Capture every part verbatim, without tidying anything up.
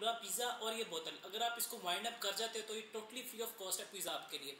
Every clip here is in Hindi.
पूरा पिज़्ज़ा और ये बोतल, अगर आप इसको वाइंड अप कर जाते हो तो ये टोटली फ्री ऑफ कॉस्ट है पिज़्ज़ा आपके लिए।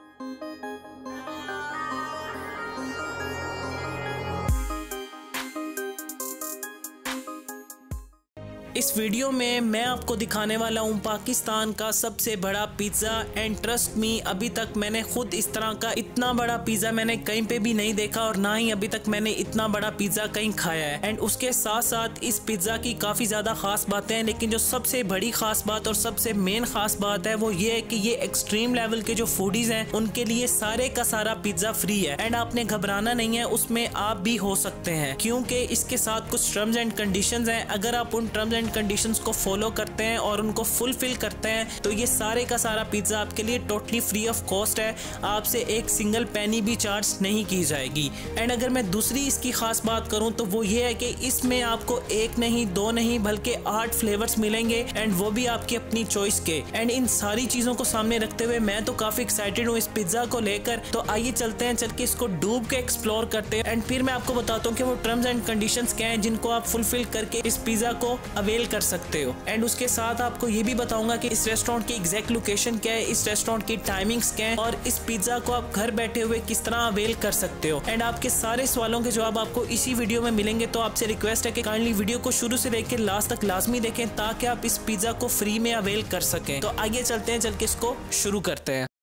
इस वीडियो में मैं आपको दिखाने वाला हूँ पाकिस्तान का सबसे बड़ा पिज़्ज़ा एंड ट्रस्ट मी, अभी तक मैंने खुद इस तरह का इतना बड़ा पिज़्ज़ा मैंने कहीं पे भी नहीं देखा और ना ही अभी तक मैंने इतना बड़ा पिज़्ज़ा कहीं खाया है। एंड उसके साथ साथ इस पिज़्ज़ा की काफ़ी ज़्यादा खास बातें हैं, लेकिन जो सबसे बड़ी खास बात और सबसे मेन खास बात है वो ये है कि ये एक्सट्रीम लेवल के जो फूडीज हैं उनके लिए सारे का सारा पिज़्ज़ा फ्री है। एंड आपने घबराना नहीं है, उसमें आप भी हो सकते हैं, क्योंकि इसके साथ कुछ टर्म्स एंड कंडीशंस हैं। अगर आप उन टर्म्स एंड कंडीशंस को फॉलो करते हैं और उनको फुलफिल करते हैं तो ये सारे का सारा पिज़्ज़ा आपके लिए टोटली फ्री ऑफ कॉस्ट है, आपसे एक सिंगल पैनी भी चार्ज नहीं की जाएगी। एंड अगर मैं दूसरी इसकी खास बात करूं तो वो ये है कि इसमें आपको एक नहीं दो नहीं बल्कि आठ फ्लेवर्स मिलेंगे एंड वो भी आपकी अपनी चॉइस के। एंड इन सारी चीज़ों को सामने रखते हुए मैं तो काफ़ी एक्साइटेड हूँ इस पिज़्ज़ा को लेकर। तो आइए चलते हैं, चल के इसको डूब के एक्सप्लोर करते हैं एंड फिर मैं आपको बताता हूँ कि वो टर्म्स एंड कंडीशंस क्या हैं जिनको आप फुलफिल करके इस पिज़्ज़ा को अवेल कर सकते हो। एंड उसके साथ आपको ये भी बताऊंगा कि इस रेस्टोरेंट की एग्जैक्ट लोकेशन क्या है, इस रेस्टोरेंट की टाइमिंग्स क्या है और इस पिज़्ज़ा को आप घर बैठे हुए किस तरह अवेल कर सकते हो। एंड आपके सारे सवालों के जवाब आपको इसी वीडियो में मिलेंगे। तो आपसे रिक्वेस्ट है कि काइंडली वीडियो को शुरू से लेकर लास्ट तक लाजमी देखें ताकि आप इस पिज़्ज़ा को फ्री में अवेल कर सकें। तो आइए चलते हैं, चल के इसको शुरू करते हैं।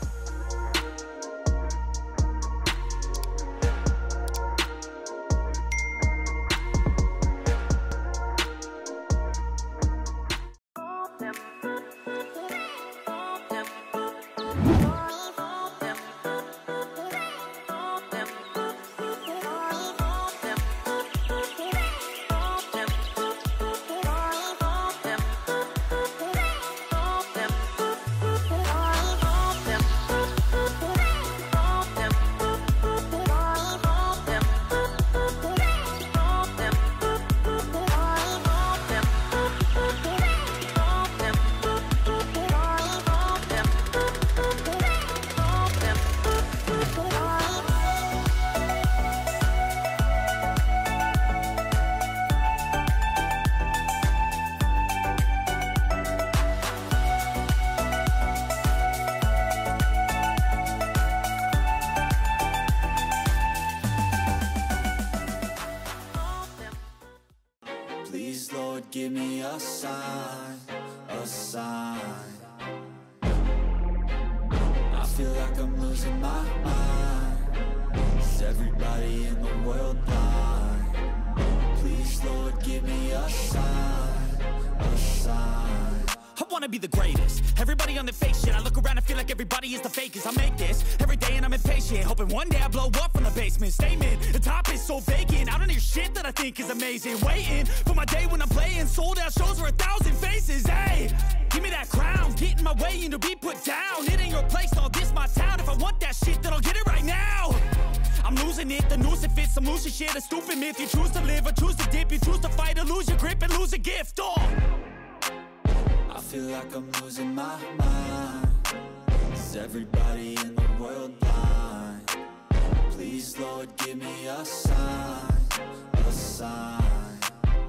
Please, Lord, give me a sign, a sign. I feel like I'm losing my mind. Is everybody in the world blind? Please, Lord, give me a sign, a sign. I wanna be the greatest. Everybody on the fake shit. I look around and feel like everybody is the fakest. I make this every day and I'm impatient, hoping one day I blow up from the basement. Statement, the top is so vacant. I don't hear shit that I think is amazing. Waiting for my day when I'm playing sold out shows for a thousand faces. Hey, give me that crown, get in my way and to be put down. It ain't your place, all this my town. If I want that shit, then I'll get it right now. I'm losing it, the noose it fits. I'm losing shit, a stupid myth. You choose to live or choose to dip. You choose to fight or lose your grip and lose a gift. Oh, I feel like I'm losing my mind. Is everybody in the world blind? Please, Lord, give me a sign, a sign.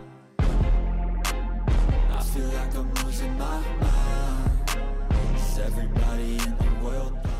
I feel like I'm losing my mind. Is everybody in the world blind?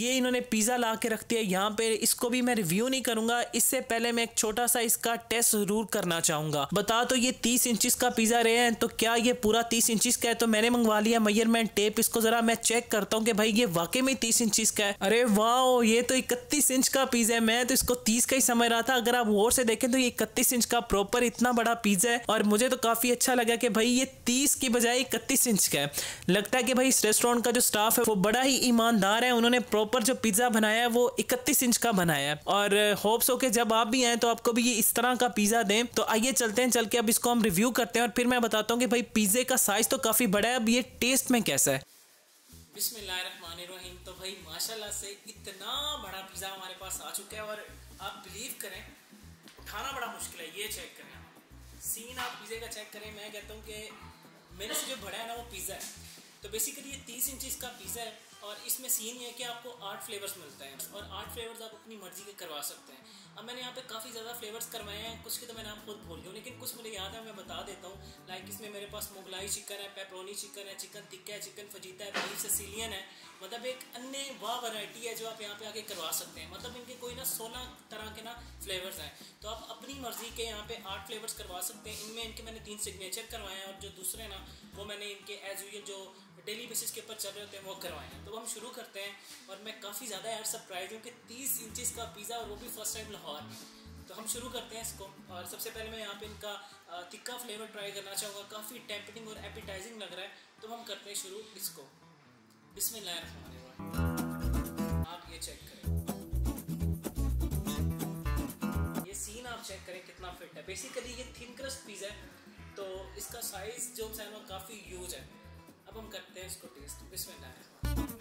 ये इन्होंने पिज़्ज़ा ला के रख दिया यहाँ पे, इसको भी मैं रिव्यू नहीं करूंगा। इससे पहले मैं एक छोटा सा इसका टेस्ट जरूर करना चाहूंगा। बता तो ये तीस इंचिस का पिज़्ज़ा रहे हैं, तो क्या ये पूरा तीस इंचिस का है? तो मैंने मंगवा लिया मेजरमेंट टेप, इसको जरा मैं चेक करता हूँ कि भाई ये वाकई में तीस इंचिस का है। अरे वाह, ये तो इकतीस इंच का पिज़्ज़ा है। मैं तो इसको तीस का ही समझ रहा था। अगर आप गौर से देखें तो ये इकतीस इंच का प्रॉपर इतना बड़ा पिज़्ज़ा है, और मुझे तो काफी अच्छा लगा कि भाई ये तीस की बजाय इकतीस इंच का है। लगता है कि भाई इस रेस्टोरेंट का जो स्टाफ है वो बड़ा ही ईमानदार है, उन्होंने प्रॉपर जो पिज़्ज़ा बनाया है वो इकतीस इंच का बनाया है। और होप्स हो कि जब आप भी आए तो आपको भी ये इस तरह का पिज़्ज़ा दें। तो आइए चलते हैं, चल के अब इसको हम रिव्यू करते हैं और फिर मैं बताता हूँ कि भाई पिज़्ज़े का साइज तो काफी बड़ा है, अब ये टेस्ट में कैसा है। बिस्मिल्लाहिर्रहमानिर्रहीम। तो भाई माशाल्लाह से इतना बड़ा पिज़्ज़ा हमारे पास आ चुका है, और आप बिलीव करें उठाना बड़ा मुश्किल है। ये चेक करें सीन, आप पिज़्ज़े का चेक करें। मैं कहता हूँ कि मेरे से जो बड़ा है ना वो पिज़्ज़ा है। तो बेसिकली ये तीस इंचज़ का पिज़्ज़ा है, और इसमें सीन ये है कि आपको आठ फ्लेवर्स मिलते हैं, और आठ फ्लेवर्स आप अपनी मर्जी के करवा सकते हैं। अब मैंने यहाँ पे काफ़ी ज़्यादा फ्लेवर्स करवाए हैं, कुछ के तो मैं नाम खुद भूल गया हूँ, लेकिन कुछ मुझे याद है, मैं बता देता हूँ। लाइक इसमें मेरे पास मुगलाई चिकन है, पेपरोनी चिकन है, चिकन टिक्का है, चिकन फजीता है, बीफ सिसिलियन है। मतलब एक अन्य वाह वैरायटी है जो आप यहाँ पे आके करवा सकते हैं। मतलब इनके कोई ना सोलह तरह के ना फ्लेवर्स हैं, तो आप अपनी मर्जी के यहाँ पे आठ फ्लेवर्स करवा सकते हैं। इनमें इनके मैंने तीन सिग्नेचर करवाए हैं, और जो दूसरे ना वो मैंने इनके एज यूजुअल जो डेली बेसिस के ऊपर चल रहे होते हैं वो करवाए हैं। तो हम शुरू करते हैं, और मैं काफ़ी ज़्यादा यार सरप्राइज हूँ कि तीस इंचज़ का पिज़्ज़ा, और वो भी फर्स्ट टाइम लाहौर में। तो हम शुरू करते हैं इसको, और सबसे पहले मैं यहाँ पे इनका तिक्का फ्लेवर ट्राई करना चाहूँगा। काफ़ी टेम्पटिंग और एपिटाइजिंग लग रहा है, तो हम करते हैं शुरू इसको। बिस्मिल्लाहिर्रहमानिर्रहीम। आप ये चेक करें, ये सीन आप चेक करें कितना फिट है। बेसिकली ये थिन क्रस्ट पिज़्ज़ा है, तो इसका साइज जो है वो काफ़ी ह्यूज है। अब हम करते हैं इसको टेस्ट। बिस्मिल्लाह।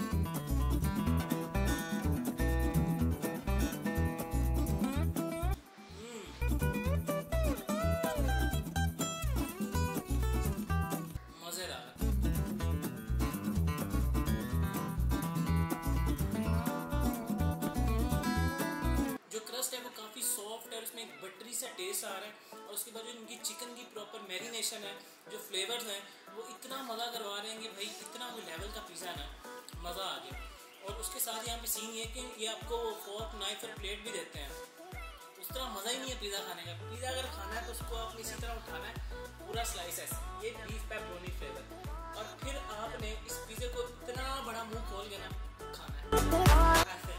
बटरी सा टेस्ट आ रहा है, और उसके बाद जो इनकी चिकन की प्रॉपर मैरिनेशन है, जो फ्लेवर्स हैं वो इतना मज़ा करवा रहे हैं कि भाई इतना वो लेवल का पिज़्ज़ा ना, मज़ा आ गया। और उसके साथ यहाँ पे सीन ये कि ये आपको फोर्क नाइफ और प्लेट भी देते हैं। उस तरह मज़ा ही नहीं है पिज़्ज़ा खाने का। पिज़्ज़ा अगर खाना है तो उसको आपने इसी तरह उठाना है, पूरा स्लाइस ऐसे। ये बीफ पेपरोनी फ्लेवर, और फिर आपने इस पिज़्ज़े को इतना बड़ा मुँह खोल के ना खाना है ऐसे।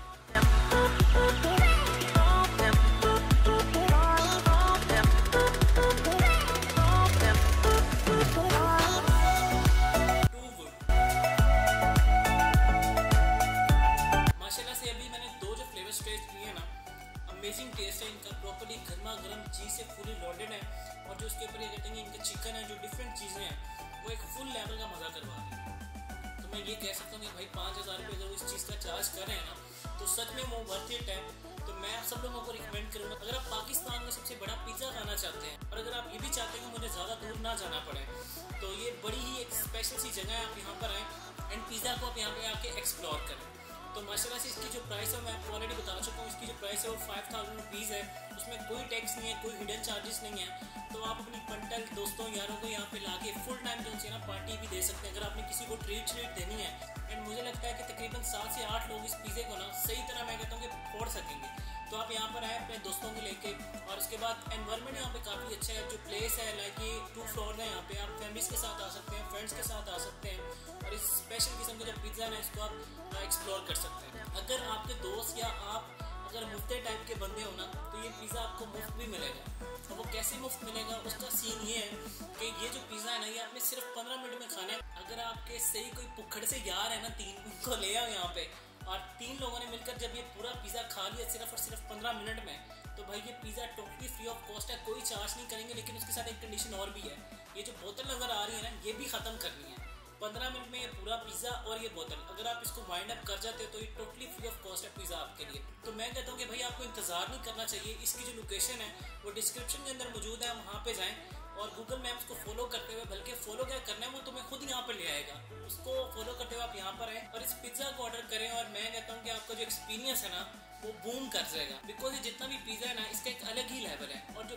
अमेजिंग टेस्ट है इनका, प्रॉपर्ली गर्मा गर्म चीज़ से फुली लोडेड है, और जो उसके ऊपर ये कहते हैं इनका चिकन है, जो डिफरेंट चीज़ें हैं वो एक फुल लेवल का मज़ा करवा रही है। तो मैं ये कह सकता हूँ कि भाई पाँच हज़ार रुपये अगर वो इस चीज़ का चार्ज कर रहे हैं ना, तो सच में वो वर्थ इट है। तो मैं आप सब लोगों को रिकमेंड करूँगा, अगर आप पाकिस्तान का सबसे बड़ा पिज़्ज़ा खाना चाहते हैं, और अगर आप ये भी चाहते हैं कि मुझे ज़्यादा दूर ना जाना पड़े, तो ये बड़ी ही एक स्पेशल सी जगह है। आप यहाँ पर आएँ एंड पिज़्ज़ा को आप यहाँ पे आके एक्सप्लोर करें। तो माशाल्लाह से इसकी जो प्राइस है मैं आपको ऑलरेडी बता चुका हूँ। इसकी जो प्राइस है वो फाइव थाउजेंड रुपीज़ है, उसमें कोई टैक्स नहीं है, कोई हिडन चार्जेस नहीं है। तो आप अपनी पंटल दोस्तों यारों को यहाँ पे लाके फुल टाइम जो है ना पार्टी भी दे सकते हैं, अगर आपने किसी को ट्रीट श्रीट देनी है। एंड मुझे लगता है कि तकरीबन सात से आठ लोग इस पिज़्ज़े को ना सही तरह मैं कहता हूँ कि फोड़ सकेंगे। तो आप यहाँ पर आए अपने दोस्तों को लेके, और उसके बाद एनवायरनमेंट यहाँ पे काफ़ी अच्छा है। जो प्लेस है लाइक ये टू फ्लोर है, यहाँ पे आप फैमिलीज के साथ आ सकते हैं, फ्रेंड्स के साथ आ सकते हैं, और इस स्पेशल किस्म का जो पिज़्ज़ा है इसको आप एक्सप्लोर कर सकते हैं। अगर आपके दोस्त या आप अगर मुफ्ते टाइप के बंदे हो ना, तो ये पिज़्ज़ा आपको मुफ्त भी मिलेगा। और वो कैसे मुफ्त मिलेगा, उसका सीन ये है कि ये जो पिज़्ज़ा है ना, ये आपने सिर्फ पंद्रह मिनट में खाना है। अगर आपके सही कोई पुखड़ से यार है ना तीन, उनको ले आओ यहाँ पे, और तीन लोगों ने मिलकर जब ये पूरा पिज़्ज़ा खा लिया सिर्फ और सिर्फ पंद्रह मिनट में, तो भाई ये pizza totally free of cost है, कोई चार्ज नहीं करेंगे। लेकिन उसके साथ एक कंडीशन और भी है, ये जो बोतल नज़र आ रही है ना, ये भी ख़त्म करनी है। पंद्रह मिनट में ये पूरा पिज़्ज़ा और ये बोतल, अगर आप इसको वाइंड अप कर जाते हो तो ये टोटली फ्री ऑफ कॉस्ट है पिज़्ज़ा आपके लिए। तो मैं कहता हूँ कि भाई आपको इंतज़ार नहीं करना चाहिए। इसकी जो लोकेशन है वो डिस्क्रिप्शन के अंदर मौजूद है, वहाँ पे जाएं, और गूगल मैप्स को फॉलो करते हुए, बल्कि फॉलो क्या करना है वो तुम्हें खुद यहाँ पर ले आएगा, उसको फॉलो करते हुए आप यहाँ पर आए और इस पिज़्ज़ा को ऑर्डर करें। और मैं कहता हूँ कि आपका जो एक्सपीरियंस है ना वो बूम कर जाएगा, बिकॉज ये जितना भी पिज़्ज़ा है ना इसका एक अलग ही लेवल है। और जो बेस्ट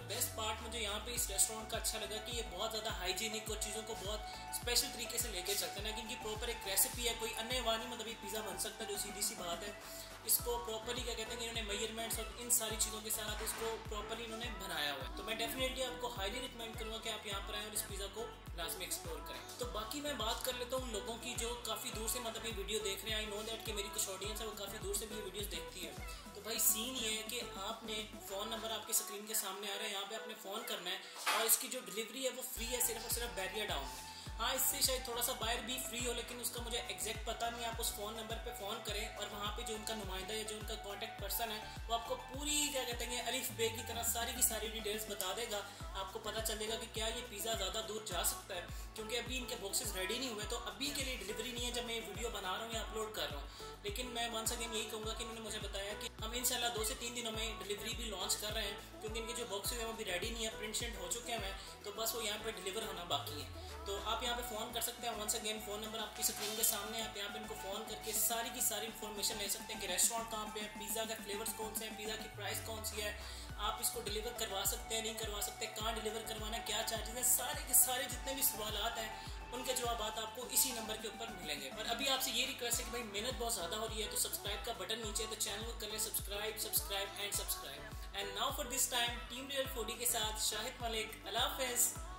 पार्ट मुझे यहाँ पे इस रेस्टोरेंट का अच्छा लगा कि ये बहुत ज़्यादा हाइजीनिक और चीज़ों को बहुत स्पेशल तरीके से लेके चलते हैं ना, कि इनकी प्रॉपर एक रेसिपी है, कोई अन्य वानी मतलब ये पिज़्ज़ा बन सकता है, जो सीधी सी बात है। इसको प्रॉपरली क्या कहते हैं कि इन्होंने मेजरमेंट्स और इन सारी चीज़ों के साथ इसको प्रॉपरली इन्होंने बनाया हुआ है। तो मैं डेफिनेटली आपको हाईली रिकमेंड करूँगा कि आप यहाँ पर आएँ और इस पिज़्ज़ा को लास्ट में एक्सप्लोर करें। तो बाकी मैं बात कर लेता हूँ लोगों की जो काफ़ी दूर से मतलब ये वीडियो देख रहे हैं। आई नो दैट कि मेरी कुछ ऑडियंस है वो काफ़ी दूर से भी ये वीडियोस देखती है। तो भाई सीन ये है कि आपने फ़ोन नंबर आपके स्क्रीन के सामने आ रहा है, यहाँ पे आपने फ़ोन करना है और इसकी जो डिलीवरी है वो फ्री है, सिर्फ और सिर्फ बैरियर डाउन है। हाँ, इससे शायद थोड़ा सा बाहर भी फ्री हो, लेकिन उसका मुझे एग्जैक्ट पता नहीं। आप उस फ़ोन नंबर पे फ़ोन करें और वहाँ पे जो उनका नुमाइंदा या जो उनका कॉन्टैक्ट पर्सन है वो आपको पूरी क्या कहते हैं अलिफ बे की तरह सारी की सारी डिटेल्स बता देगा। आपको पता चलेगा कि क्या ये पिज़्ज़ा ज़्यादा दूर जा सकता है, क्योंकि अभी इनके बॉक्सेस रेडी नहीं हुए, तो अभी के लिए डिलीवरी नहीं है जब मैं ये वीडियो बना रहा हूँ या अपलोड कर रहा हूँ। लेकिन मैं वंस अगेन यही कहूँगा कि इन्होंने मुझे बताया कि हम इंशाल्लाह दो से तीन दिनों में डिलीवरी भी लॉन्च कर रहे हैं, क्योंकि इनके जो बॉक्सेस हैं वो भी रेडी नहीं है, प्रिंट शिंट हो चुके हैं, तो बस वो यहाँ पर डिलीवर होना बाकी है। तो आप यहाँ पे फ़ोन कर सकते हैं। वंस अगेन फ़ोन नंबर आपकी स्क्रीन के सामने, आप यहाँ पे इनको फ़ोन करके सारी की सारी इन्फॉर्मेशन ले सकते हैं कि रेस्टोरेंट कहाँ पे है, पिज़्ज़ा का फ्लेवर्स कौन से हैं, पिज़्ज़ा की प्राइस कौन सी है, आप इसको डिलीवर करवा सकते हैं नहीं करवा सकते, कहाँ डिलीवर करवाना, क्या चार्जेस हैं, सारे के सारे जितने भी सवालात हैं उनके जवाब आपको इसी नंबर के ऊपर मिलेंगे। और अभी आपसे ये रिक्वेस्ट है कि भाई मेहनत बहुत ज़्यादा हो रही है, तो सब्सक्राइब का बटन नीचे है, तो चैनल को कर ले subscribe subscribe and subscribe. And now for this time team real foodie के साथ शाहिद मलिक, अल्लाह हाफ़िज़।